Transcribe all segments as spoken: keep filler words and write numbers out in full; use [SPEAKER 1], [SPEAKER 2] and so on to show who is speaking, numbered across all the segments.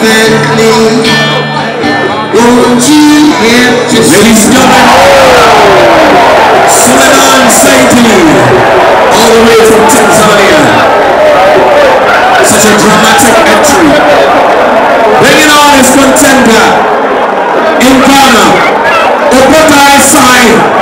[SPEAKER 1] gently. Won't you help just
[SPEAKER 2] ladies and gentlemen, Suleiman Saidi, all the way from Tanzania. Such a dramatic entry. Bringing on his contender in Ghana, Obotai Sai.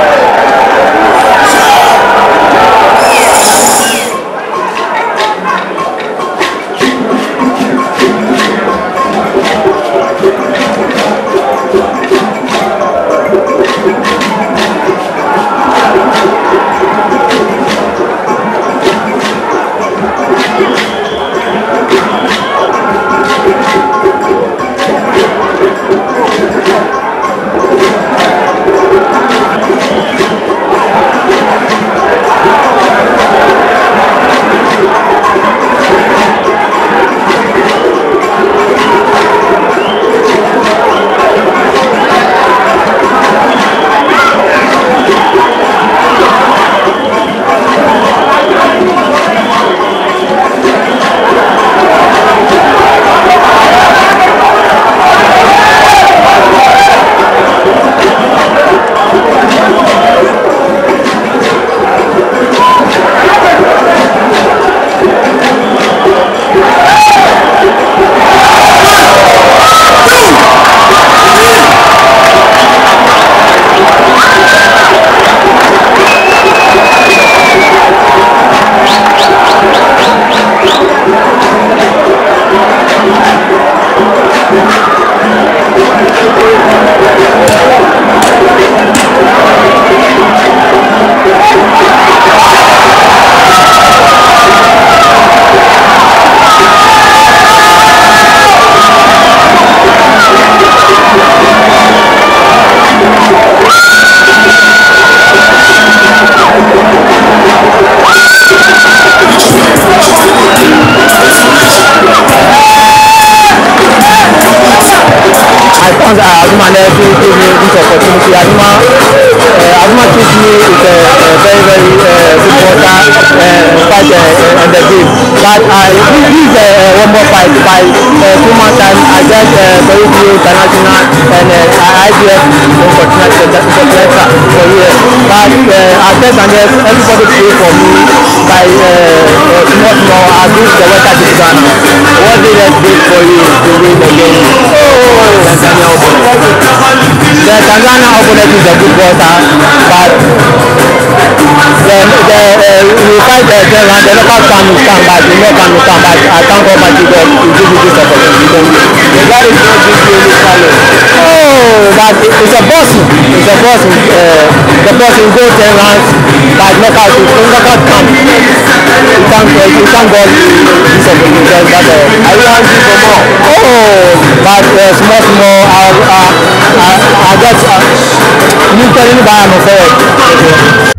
[SPEAKER 3] Azuma never gave me this opportunity. Azuma, uh, Azuma treats me with a, a very, very uh, good water uh, fight uh, on the game. But uh, this is uh, one more fight by uh, two months time against uh, Peruvian International and uh, I B F Intercontinental for years. But uh, at that time, everybody pray for me by uh, uh, small, small, I do the water to Ghana. What did that do for you to win the game? Oh, Tanzania opponent. The Tanzania opponent is a good water, but the, the, uh, we fight the uh, round, the local can come back, the local can come back. I thank Almighty God to give you this opportunity. The guy is not give you any challenge. Oh, but it, it's a bossing. It's a bossing. Uh, the bossing goes ten rounds, but knockout, knockout camp. We thank God, we thank God this opportunity. That's all. Are you hungry for more? Oh, but uh, small, small, I, I, I, I just, uh, you tell me by I'm forward.